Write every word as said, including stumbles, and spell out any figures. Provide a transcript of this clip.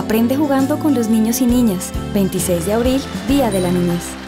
Aprende jugando con los niños y niñas. veintiséis de abril, Día de la Niñez.